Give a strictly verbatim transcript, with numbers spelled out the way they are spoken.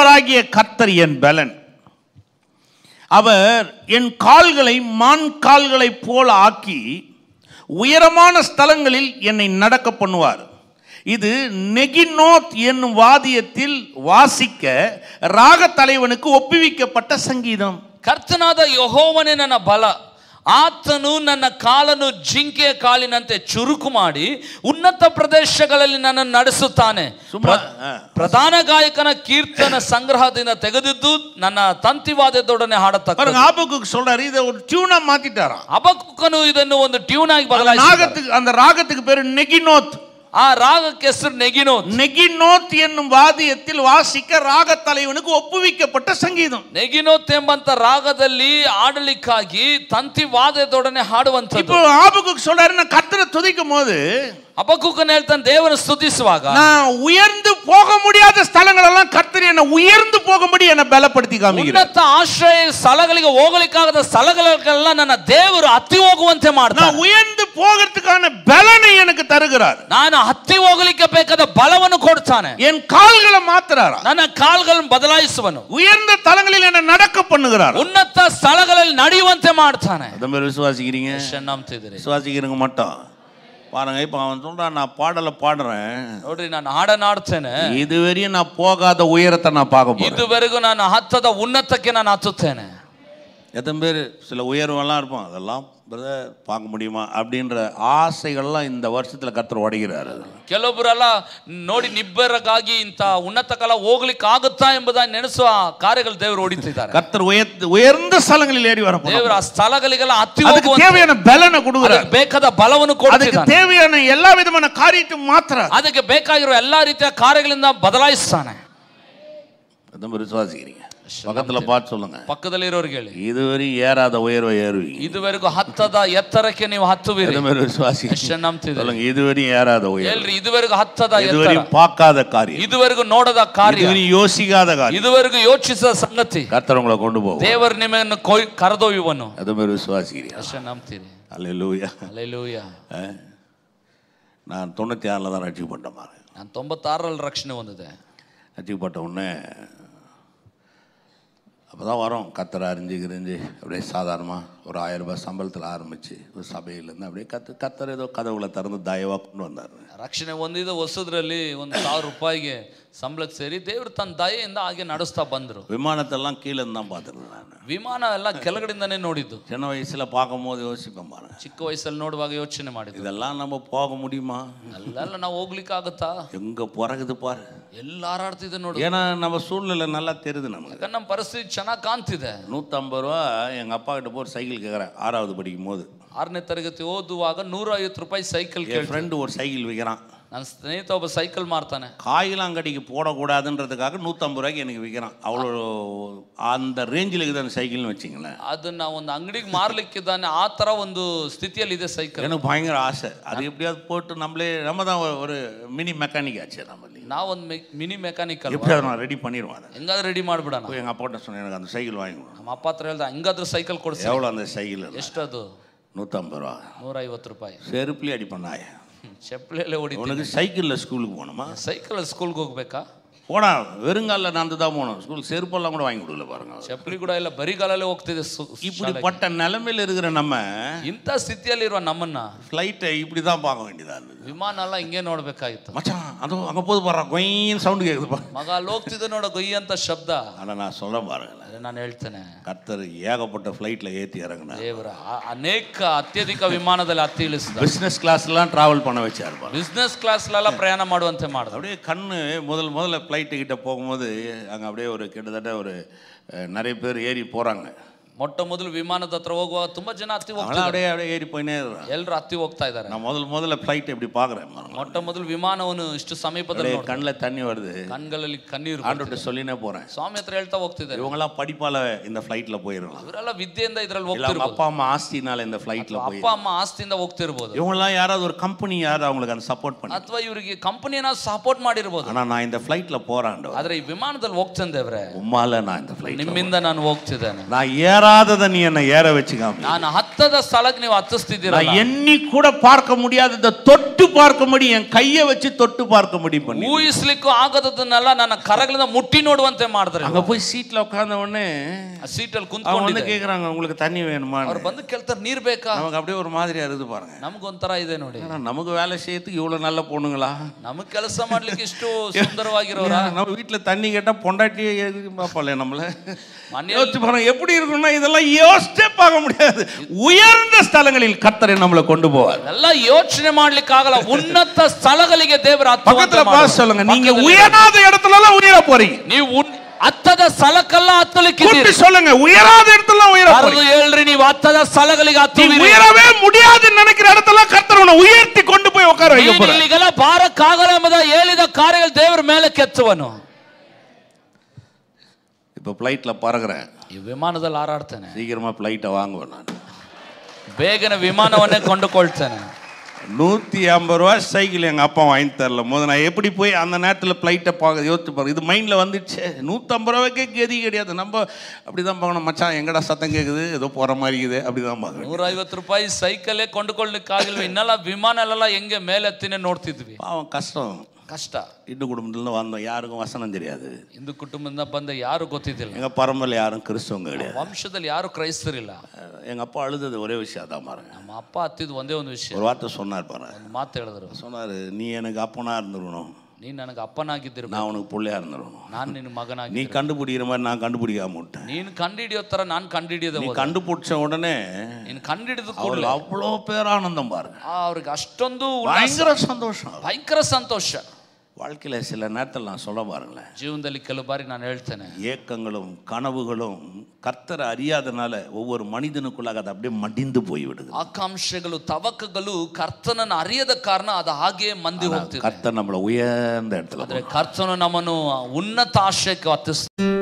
ஆண்டவராகிய கர்த்தர் என் பலன். அவர் என் கால்களை மான் கால்களைப் போல ஆக்கி உயரமான ஸ்தலங்களில் என்னை நடக்க பண்ணுவார். இது நெகினோத் என்னும் வாத்தியத்தில் வாசிக்க ராக தலைவனுக்கு ஒப்புவிக்கப்பட்ட சங்கீதம். ಕರ್ತನಾದ ಯೆಹೋವನೇ ನನ್ನ ಬಲ, ಆತನು ನನ್ನ ಕಾಲನ್ನು ಜಿಂಕೆಯ ಕಾಲಿನಂತೆ ಚುರುಕು ಮಾಡಿ ಉನ್ನತ ಪ್ರದೇಶಗಳಲ್ಲಿ ನನ್ನನ್ನು ನಡೆಸುತ್ತಾನೆ. ಪ್ರಧಾನ ಗಾಯಕನ ಕೀರ್ತನ ಸಂಗ್ರಹದಿಂದ ತೆಗೆದಿದ್ದು ನನ್ನ ತಂತಿವಾದ್ಯದೊಡನೆ ಹಾಡತಕ್ಕ. ஆபகுக்கு சொல்றாரு, இதை ஒரு டியூனா மாத்திட்டாராம். ಅಬಕ್ಕನು ಇದನ್ನು ಒಂದು ಟ್ಯೂನ್ ಆಗಿ ಬದಲಾಯಿಸಿದ್ದಾರೆ. அந்த ராகத்துக்கு பேரு நெகினோத். ಆ ರಾಗಕ್ಕೆ ಹೆಸರು ನೆಗಿನೋತ್. ನೆಗಿನೋತ್ ಎನ್ನುವ ವಾದ್ಯத்தில் ವಾಸಿಕ ರಾಗ தலைவனுக்கு ಒಪ್ಪುವಿக்கப்பட்ட ಸಂಗೀತம். ನೆಗಿನೋತ್ ಎಂಬಂತ ರಾಗದಲ್ಲಿ ಆಡಲಿಕ್ಕಾಗಿ ತಂತಿ ವಾದ್ಯದೊಡನೆ ಹಾಡುವಂತದ್ದು. இப்போ ஆபகுக்கு சொல்றாரு, நான் கர்த்தரை துதிக்கும் போது ಅಬಕ್ಕೂಕನು ಹೇಳ್ತಾನೆ, ದೇವರನ್ನು ಸ್ತುತಿಸುವಾಗ நான் உயர்ந்து போக முடியாத ಸ್ಥಳங்கள் எல்லாம் கர்த்தர் என்ன உயர்ந்து போகும்படி என்ன பலப்படுத்தி காமிக்கிறார். ಉನ್ನತ ಆಶ್ರಯ ಸ್ಥಳಗಳಿಗೆ ಹೋಗಲಿಕ್ಕಾಗದ ಸ್ಥಳಗಳೆಲ್ಲ ನನ್ನ ದೇವರು ಹತ್ತಿ ಹೋಗುವಂತೆ ಮಾಡ್ತಾನೆ. நான் உயர்ந்து போகிறதுக்கான பலனை எனக்கு தருகிறார். ನಾನು ಹತ್ತಿ ಹೋಗಲಿಕ್ಕೆ ಬೇಕಾದ ಬಲವನ್ನು ಕೊಡ್ತಾನೆ. என் கால்களை மாத்துறார், ನನ್ನ ಕಾಲ್ಗಳನ್ನು ಬದಲಾಯಿಸುವನು. உயர்ந்த தலங்களில் என்ன நடக்க பண்ணுகிறார். ಉನ್ನತ ಸ್ಥಳಗಳಲ್ಲಿ ನಡೆಯುವಂತೆ ಮಾಡ್ತಾನೆ. அதமே விசுவாசிக்கிறீங்க? ನಂಬ್ತಿದ್ದೀರಿ? விசுவாசிக்கிறீங்க மட்டும் பாருங்க. இப்ப அவன் சொல்றான், நான் பாடலை பாடுறேன், ನೋಡ್ರಿ ನಾನು ಹಾಡನ್ನ ಹಾಡ್ತೇನೆ, இதுவரையும் நான் போகாத உயரத்தை நான் பார்க்க போறேன், ಇದುವರೆಗೂ ನಾನು ಹತ್ತದ ಉನ್ನತಕ್ಕೆ ನಾನು ಹತ್ತುತ್ತೇನೆ. எத்தனை பேர் சில உயர்வெல்லாம் இருப்போம், அதெல்லாம் பிரதர் பார்க்க முடியுமா அப்படின்ற ஆசைகள்லாம் இந்த வருஷத்துல கர்த்தர் உடைகிறாரு. ಕೆಲವೊಬ್ಬರೆಲ್ಲ ನೋಡಿ ನಿಬ್ಬರಗಾಗಿ ಇಂಥ ಉನ್ನತ ಕಾಲ ಹೋಗ್ಲಿಕ್ಕೆ ಆಗುತ್ತಾ ಎಂಬುದಾಗಿ ನೆನೆಸುವ ಕಾರ್ಯಗಳು ದೇವರು ಹೊಡಿತಿದ್ದಾರೆ. கர்த்தர் உயர்ந்த ಸ್ಥಳங்களில் ஏறி வர ದೇವರು ಆ ಸ್ಥಳಗಳಿಗೆಲ್ಲ ಹತ್ತಿ ಹೋಗುವ தேவையான பலனை கொடுக்கிறார். ಬೇಕಾದ ಬಲವನ್ನು ಕೊಡ್ತಿದ್ದಾನೆ. ಅದಕ್ಕೆ தேவையான எல்லா விதமான காரியத்தை மாತ್ರ ಅದಕ್ಕೆ ಬೇಕಾಗಿರೋ ಎಲ್ಲಾ ರೀತಿಯ ಕಾರ್ಯಗಳಿಂದ ಬದಲಾಯಿಸ್ತಾನೆ. ಅದನ್ನು ವಿಶ್ವಾಸಿக்கிறீங்க? பக்கத்துல பார்த்து சொல்லுங்க, ಪಕ್ಕದಲ್ಲಿ ಇರೋರಿಗೆ ಹೇಳಿ, இதுவரை ஏறாத உயர்வை ஏறுவீங்க. ಇದುವರೆಗೂ ಹತ್ತದ ಎತ್ತರಕ್ಕೆ ನೀವು ಹತ್ತುವಿರಿ. சொல்லுங்க, இதுவரை ஏறாத உயர்வு. ಹೇಳ್ರಿ, ಇದುವರೆಗೂ ಹತ್ತದ ಎತ್ತರ, இதுவரை பார்க்காத காரியம், ಇದುವರೆಗೂ ನೋಡದ ಕಾರ್ಯ, இதுவரை யோசிக்காத காரியம், ಇದುವರೆಗೂ ಯೋಚಿಸದ ಸಂಗತಿ கர்த்தர் உங்களை கொண்டு போவார். ದೇವರು ನಿಮ್ಮನ್ನು ಕರೆದೊಯ್ಯುವನು. ಅದು ಮೇಲೆ ವಿಶ್ವಾಸಿக்கிறீங்க? ಅಷ್ಟೇ ನಂಬ್ತೀರಿ? அல்லேலூயா, அல்லேலூயா. நான் தொண்ணூத்தி ஆறுல தான் ரட்சிக்கப்பட்டேன். ನಾನು ತೊಂಬತ್ತಾರರಲ್ಲಿ ರಕ್ಷಣೆ ಹೊಂದಿದೆ. ரட்சிக்கப்பட்ட உடனே அப்போ தான் வரோம், கத்தரை அறிஞ்சு கிரிஞ்சு அப்படியே சாதாரணமாக ஒரு ஆயிரம் ரூபாய் சம்பளத்தில் ஆரம்பித்து ஒரு சபையிலேருந்து அப்படியே கத்து கத்தர் ஏதோ கதவுகளை திறந்து தயவாக கொண்டு வந்தார். ರಕ್ಷಣೆ ಹೊಂದಿದ ಹೊಸದ್ರಲ್ಲಿ ಒಂದು ಸಾವಿರ ರೂಪಾಯಿಗೆ ಸಂಬಳಕ್ಕೆ ಸೇರಿ ದೇವರು ತನ್ನ ದಯೆಯಿಂದ ಹಾಗೆ ನಡೆಸ್ತಾ ಬಂದರು. விமானத்தெல்லாம் கீழே தான் பார்த்துருந்தேன் நான். ವಿಮಾನ ಎಲ್ಲ ಕೆಳಗಡೆಯಿಂದನೇ ನೋಡಿದ್ದು. சின்ன வயசில் பார்க்கும் போது யோசிப்பேன் பாருங்க, ಚಿಕ್ಕ ವಯಸ್ಸಲ್ಲಿ ನೋಡುವಾಗ ಯೋಚನೆ ಮಾಡಿದ್ದು, இதெல்லாம் நம்ம போக முடியுமா, ಅಲ್ಲೆಲ್ಲ ನಾವು ಹೋಗ್ಲಿಕ್ಕೆ ಆಗುತ್ತಾ, எங்கே பிறகுது பாரு, ಎಲ್ಲ ಹಾರಾಡ್ತಿದೆ ನೋಡು. ஏன்னா நம்ம சூழ்நிலை நல்லா தெரியுது நமக்கு, ಯಾಕಂದ್ರೆ ನಮ್ಮ ಪರಿಸ್ಥಿತಿ ಚೆನ್ನಾಗಿ ಕಾಣ್ತಿದೆ. நூற்றம்பது ரூபா எங்கள் அப்பா கிட்ட போய் சைக்கிள் கேட்குறேன், ஆறாவது படிக்கும் போது. ಆರನೇ ತರಗತಿ ಓದುವಾಗ ನೂರ ಐವತ್ತು ರೂಪಾಯಿ ಸೈಕಲ್. என் ஃப்ரெண்டு ஒரு சைக்கிள் விற்கிறான், ನನ್ನ ಸ್ನೇಹಿತ ಒಬ್ಬ ಸೈಕಲ್ ಮಾರ್ತಾನೆ. காயிலாங்கடிக்கு போடக்கூடாதுன்றதுக்காக நூற்றம்பது ரூபாய்க்கு எனக்கு விற்கிறான். அவ்வளோ அந்த ரேஞ்சில் இருக்குது அந்த சைக்கிள்னு வச்சிங்களேன். ಅದನ್ನ ಒಂದು ಅಂಗಡಿಗೆ ಮಾರ್ಲಿಕ್ಕಿದ್ದಾನೆ, ಆ ಥರ ಒಂದು ಸ್ಥಿತಿಯಲ್ಲಿ ಇದೆ ಸೈಕಲ್. எனக்கு பயங்கர ஆசை, அது எப்படியாவது போட்டு நம்மளே நம்ம தான் ஒரு மினி மெக்கானிக் ஆச்சு. நம்ம ನಾವೊಂದು ಮಿನಿ ಮೆಕ್ಯಾನಿಕಲ್ எப்படியாவது நான் ரெடி பண்ணிடுவேன், ಹೆಂಗಾದ್ರೂ ರೆಡಿ ಮಾಡಿಬಿಡೋಣ. எங்கள் அப்பா கிட்ட சொன்னேன், எனக்கு அந்த சைக்கிள் வாங்கி கொடுங்க. ನಮ್ಮ ಅಪ್ಪ ಹತ್ರ ಹೇಳ್ದ, ಹೆಂಗಾದ್ರೂ ಸೈಕಲ್ ಕೊಡಿಸಿ. எவ்வளோ அந்த சைக்கிள்? ಎಷ್ಟದು? நூற்றம்பது ரூபா. ನೂರ ಐವತ್ತು ರೂಪಾಯಿ. செருப்புலேயே அடி பண்ணாய, ಚಪ್ಪಲಿಯಲ್ಲೇ ಹೊಡಿ. உனக்கு சைக்கிளில் ஸ்கூலுக்கு போகணுமா? ಸೈಕಲ್ ಸ್ಕೂಲ್ಗೆ ಹೋಗ್ಬೇಕಾ? போனா வெறுங்காலில் நடந்து தான் போகணும், ஸ்கூல் செருப்பெல்லாம் கூட வாங்கி கொடுக்கல பாருங்க. ಚಪ್ಪಲಿ ಕೂಡ ಇಲ್ಲ, ಬರಿಗಾಲಲ್ಲೇ ಹೋಗ್ತಿದೆ. இப்படிப்பட்ட நிலைமையில் இருக்கிற நம்ம ಇಂಥ ಸ್ಥಿತಿಯಲ್ಲಿರುವ ನಮ್ಮನ್ನ ஃப்ளைட்டை இப்படி தான் பார்க்க வேண்டியதா இருந்தது. ವಿಮಾನ ಎಲ್ಲ ಹಿಂಗೆ ನೋಡ್ಬೇಕಾಗಿತ್ತು. மச்சான் அது அங்கே போது பாரு, கொயின் சவுண்டு கேட்குது பாரு. ಮಗ ಅಲ್ಲಿ ಹೋಗ್ತಿದ್ದೆ ನೋಡ, ಗೊಯ್ಯಿ ಅಂತ ಶಬ್ದ. ஆனால் நான் சொல்ல பாருங்களேன், ನಾನು ಹೇಳ್ತೇನೆ, கர்த்தர் ஏகப்பட்ட ஃப்ளைட்டில் ஏற்றி இறங்கினா, ದೇವರ ಅನೇಕ ಅತ್ಯಧಿಕ ವಿಮಾನದಲ್ಲಿ ಹತ್ತಿ ಇಳಿಸಿದ. பிஸ்னஸ் கிளாஸ்லாம் ட்ராவல் பண்ண வச்சார். ಬಿಸ್ನೆಸ್ ಕ್ಲಾಸ್ಲೆಲ್ಲ ಪ್ರಯಾಣ ಮಾಡುವಂತೆ ಮಾಡಿದ. அப்படியே கண்ணு முதல் முதல்ல ஃப்ளைட்டு கிட்ட போகும்போது அங்கே அப்படியே ஒரு கிட்டத்தட்ட ஒரு நிறைய பேர் ஏறி போகிறாங்க. ಮೊಟ್ಟ ಮೊದಲು ವಿಮಾನದ ಹತ್ರ ಹೋಗುವಾಗ ತುಂಬಾ ಜನ ಹತ್ತಿ ಹೋಗ್ತಾರೆ. அப்படியே அப்படியே ஏறி போயினே இருக்காங்க, ಎಲ್ಲರೂ ಹತ್ತಿ ಹೋಗ್ತಾ ಇದ್ದಾರೆ. நான் முதல் முதல்ல ஃப்ளைட் எப்படி பார்க்குறேன், ಮೊಟ್ಟ ಮೊದಲು ವಿಮಾನವನ್ನು ಇಷ್ಟು ಸಮೀಪದಲ್ಲಿ கண்ணில் தண்ணி வருது, ಕಣ್ಗಳಲ್ಲಿ ಕಣ್ಣೀರು. ஆண்டவர்கிட்ட சொல்லினே போகிறேன், ಸ್ವಾಮಿ ಹತ್ರ ಹೇಳ್ತಾ ಹೋಗ್ತಿದ್ದಾರೆ, இவங்கெல்லாம் படிப்பால இந்த ஃப்ளைட்டில் போயிடலாம், ಇವರೆಲ್ಲ ವಿದ್ಯೆಯಿಂದ ಇದರಲ್ಲಿ ಹೋಗ್ತಿರ್ಬೋದು, அப்பா ಅಮ್ಮ ಆಸ್ತಿನಾல இந்த ஃப்ளைட்டில் போய், ಅಪ್ಪ ಅಮ್ಮ ಆಸ್ತಿಯಿಂದ ಹೋಗ್ತಿರ್ಬೋದು, இவங்கெல்லாம் யாராவது ஒரு கம்பெனி யாராவது அவங்களுக்கு அந்த சப்போர்ட் பண்ணி, ಅಥವಾ ಇವರಿಗೆ ಕಂಪನಿಯನ್ನ ಸಪೋರ್ಟ್ ಮಾಡಿರ್ಬೋದು. ஆனால் நான் இந்த ஃப்ளைட்டில் போகிறேன், ಆದರೆ ಈ ವಿಮಾನದಲ್ಲಿ ಹೋಗ್ತೇನೆ ದೇವ್ರೆ, உம்மால நான் இந்த ஃப்ளைட் ನಿಮ್ಮಿಂದ ನಾನು ಹೋಗ್ತಿದ್ದೇನೆ. நான் ஏறாததை நீ என்னை ஏற வச்சுக்காம, ನಾನು ಹತ್ತ ಹತ್ತದ ಸ್ಥಳಕ್ಕೆ ನೀವು ಹತ್ತಿಸ್ತಿದ್ದೀರಾ. ಎಣ್ಣಿ ಕೂಡ பார்க்க முடியாதத தொட்டு பார்க்க முடியும், என் கையை வச்சு தொட்டு பார்க்க முடியும் பண்ணி. ಊಹಿಸ್ಲಿಕ್ಕೂ ಆಗದದನ್ನೆಲ್ಲ ನನ್ನ ಕರಗಳಿಂದ ಮುಟ್ಟಿ ನೋಡುವಂತೆ ಮಾಡಿದ್ರೆ. அங்க போய் சீட்ல உட்கார்ந்த உடனே சீட்டಲ್ಲಿ அவங்க ಕುಂತ್ಕೊಂಡು வந்து கேக்குறாங்க, உங்களுக்கு தண்ணி வேணுமா? ಅವ್ರು ಬಂದು ಕೇಳ್ತಾರೆ, ನೀರ್ ಬೇಕಾ? நமக்கு அப்படியே ஒரு மாதிரியா இருக்குது பாருங்க. ನಮಗೊಂಥರ ಇದೆ ನೋಡಿ, நமக்கு வேலை செய்யறதுக்கு இவ்வளவு நல்ல பொண்ணுங்களா, ನಮಗ್ ಕೆಲಸ ಮಾಡ್ಲಿಕ್ಕೆ ಇಷ್ಟು ಸುಂದರವಾಗಿರೋರ. நம்ம வீட்டுல தண்ணி கேட்டா பொண்டாட்டி பாப்பாளே நம்மள யோசிச்சு பாருங்க எப்படி இருக்கும்னா, இதெல்லாம் யோசிச்சே பார்க்க முடியாது. உயர்ந்த ஸ்தலங்களில் கர்த்தர் நம்மளை கொண்டு போவார். ಎಲ್ಲ ಯೋಚನೆ ಮಾಡ್ಲಿಕ್ಕೆ ಆಗಲ್ಲ. ಉನ್ನತ ಸ್ಥಳಗಳಿಗೆ ದೇವರ பக்கத்துல பார்த்து சொல்லுங்க, நீங்க உயராத இடத்துல எல்லாம் உயர போறீங்க. ನೀವು ಹತ್ತದ ಸ್ಥಳಕ್ಕೆಲ್ಲ ಹತ್ತಲಿಕ್ಕೆ சொல்லுங்க, உயராத இடத்துல உயர போறீங்க. ಹೇಳ್ರಿ, ನೀವು ಹತ್ತದ ಸ್ಥಳಗಳಿಗೆ ಹತ್ತುವಿರಿ. உயரவே முடியாதுன்னு நினைக்கிற இடத்துல கர்த்தர் உன்னை உயர்த்தி கொண்டு போய் உட்கார வைக்க போறார். ಇಲ್ಲಿಗೆಲ್ಲ ಬಾರಕ್ಕಾಗಲ್ಲ ಎಂಬುದ ಹೇಳಿದ ಕಾರ್ಯಗಳು ದೇವರ ಮೇಲೆ ಕೆತ್ತುವನು. இப்போ ஃப்ளைட்ல பறக்குறேன், ಈ ವಿಮಾನದಲ್ಲಿ ಹಾರಾಡ್ತೇನೆ, சீக்கிரமா ஃப்ளைட்டை வாங்குவேன் நான், ಬೇಗನೆ ವಿಮಾನವನ್ನೇ ಕೊಂಡುಕೊಳ್ತೇನೆ. நூற்றி ஐம்பது ரூபா சைக்கிள் எங்கள் அப்பா வாங்கி தரல போது நான் எப்படி போய் அந்த நேரத்தில் ஃப்ளைட்டை பார்க்க யோசிச்சு பாருங்க. இது மைண்டில் வந்துடுச்சு, நூற்றம்பது ரூபாய்க்கே கதி கிடையாது. நம்ம அப்படி தான் பார்க்கணும், மச்சான் எங்கடா சத்தம் கேட்குது, ஏதோ போகிற மாதிரி இருக்குது, அப்படி தான் பார்க்கணும். ನೂರ ಐವತ್ತು ರೂಪಾಯಿ ಸೈಕಲ್ಲೇ ಕೊಂಡುಕೊಳ್ಳಿಕ್ಕಾಗಿಲ್ವ, ಇನ್ನೆಲ್ಲ ವಿಮಾನಲೆಲ್ಲ ಹೆಂಗೆ ಮೇಲೆತ್ತಿನೇ ನೋಡ್ತಿದ್ವಿ. பாவம் கஷ்டம், ಕಷ್ಟ. இந்து குடும்பத்தில் வந்தோம், யாருக்கும் வசனம் தெரியாது. ಹಿಂದೂ ಕುಟುಂಬದಿಂದ ಬಂದ ಯಾರು ಗೊತ್ತಿದ್ದಿಲ್ಲ, எங்கள் பரம்பரையில் யாரும் கிறிஸ்தவங்க கிடையாது, ವಂಶದಲ್ಲಿ ಯಾರು ಕ್ರೈಸ್ತರಿಲ್ಲ. எங்கள் அப்பா அழுதது ஒரே விஷயம் தான் பாருங்க. ನಮ್ಮ ಅಪ್ಪ ಹತ್ತಿದ್ ಒಂದೇ ಒಂದು ವಿಷಯ, ஒரு வார்த்தை சொன்னார் பாருங்க. ಒಂದು ಮಾತು ಹೇಳಿದ್ರು, சொன்னார், நீ எனக்கு அப்பனா இருந்துடணும், ನೀನ್ ನನಗೆ ಅಪ್ಪನಾಗಿದ್ದಿರು, நான் உனக்கு பிள்ளையா இருந்துடணும், ನಾನು ನಿನ್ನ ಮಗನಾಗಿ, நீ கண்டுபிடிக்கிற மாதிரி நான் கண்டுபிடிக்காம விட்டேன், ನೀನು ಕಂಡಿಡಿಯೋ ತರ ನಾನು ಕಂಡಿಡಿಯದ, நீ கண்டுபிடிச்ச உடனே ನೀನು ಕಂಡಿಡಿದ ಕೂಡಲೇ அவ்வளோ பேரானந்தம் பாருங்க, ಅವ್ರಿಗೆ ಅಷ್ಟೊಂದು பயங்கர சந்தோஷம், ಭಯಂಕರ ಸಂತೋಷ. வாழ்க்கையில் சில நேரத்தில் நான் சொல்ல பாருங்களேன், ಜೀವನದಲ್ಲಿ ಕೆಲವು ಬಾರಿ ನಾನು ಹೇಳ್ತೇನೆ, ஏக்கங்களும் கனவுகளும் கர்த்தரை அறியாதனால ஒவ்வொரு மனிதனுக்குள்ளாக அது அப்படியே மடிந்து போய்விடுது. ಆಕಾಂಕ್ಷೆಗಳು ತವಕಗಳು ಕರ್ತನನ್ನು ಅರಿಯದ ಕಾರಣ ಅದು ಹಾಗೆ ಮಂದಿ ಹೋಗ್ತಿದೆ. கர்த்தர் நம்மளை உயர்ந்த இடத்துல, ಆದ್ರೆ ಕರ್ತನು ನಮ್ಮನ್ನು ಉನ್ನತ ಆಶಯಕ್ಕೆ ಹತ್ತಿಸ್ತಾನೆ.